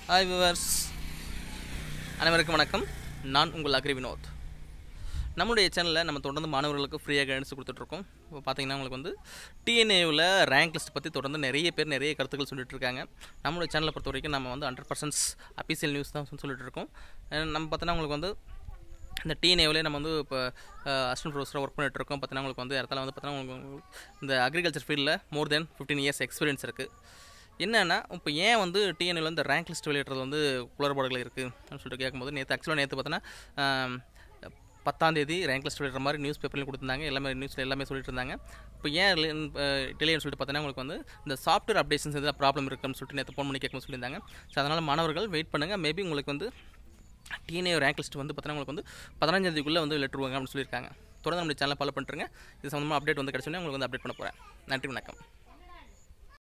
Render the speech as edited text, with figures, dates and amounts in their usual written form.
Hi viewers, அனைவருக்கும் வணக்கம். நான் உங்கள் அக்ரி வினோத். நம்முடைய சேனலில் நம்ம தொடர்ந்து மாணவர்களுக்கு ஃப்ரீயாக கைடன்ஸ் கொடுத்துட்ருக்கோம். இப்போ பார்த்தீங்கன்னா உங்களுக்கு வந்து TNAUவில் ரேங்க் லிஸ்ட் பற்றி தொடர்ந்து நிறைய கருத்துக்கள் சொல்லிட்டு இருக்காங்க. நம்மளுடைய சேனலை பொறுத்த வரைக்கும் நம்ம வந்து 100% அஃபீஷியல் நியூஸ் தான் சொல்லிட்டு இருக்கோம். நம்ம பார்த்தோன்னா உங்களுக்கு வந்து இந்த TNAUவிலே நம்ம வந்து இப்போ அசிஸ்டன்ட் ப்ரொஃபஸராக ஒர்க் பண்ணிட்டு இருக்கோம். பார்த்தீங்கன்னா உங்களுக்கு வந்து இடத்துல வந்து பார்த்தீங்கன்னா உங்களுக்கு இந்த அக்ரிகல்ச்சர் ஃபீல்டில் மோர் தென் 15 years எக்ஸ்பீரியன்ஸ் இருக்குது. என்னென்னா இப்போ ஏன் வந்து TNAUவில் இந்த ரேங்க் லிஸ்ட் வெளியிடுறது வந்து குளறுபாடுகள் இருக்குது அப்படின்னு சொல்லிட்டு கேட்கும்போது நேற்று பார்த்தோன்னா 10ஆம் தேதி ரேங்க் லிஸ்ட் வெளியிடுற மாதிரி நியூஸ் பேப்பர்லையும் கொடுத்துருந்தாங்க. நியூஸில் எல்லாமே சொல்லிட்டு இருந்தாங்க. இப்போ ஏன் டிலேன்னு சொல்லிட்டு பார்த்தீங்கன்னா உங்களுக்கு வந்து இந்த சாஃப்ட்வேர் அப்டேஷன்ஸ் எதாவது ப்ராப்ளம் இருக்குன்னு சொல்லிட்டு நேற்று ஃபோன் பண்ணி கேட்கணும்னு சொல்லியிருந்தாங்க. ஸோ அதனால் மாணவர்கள் வெயிட் பண்ணுங்கள். மேபி உங்களுக்கு வந்து TNAU ரேங்க் லிஸ்ட் வந்து பார்த்தீங்கன்னா உங்களுக்கு வந்து 15ஆம் தேதிக்குள்ளே வந்து லெட்டர் வாங்க அப்படின்னு சொல்லியிருக்காங்க. தொடர்ந்து நம்மளுடைய சேனலை ஃபாலோ பண்ணிட்டுருங்க. இது சம்மந்தமாக அப்டேட் வந்து கிடச்சோன்னே உங்களுக்கு வந்து அப்டேட் பண்ண போகிறேன். நன்றி, வணக்கம்.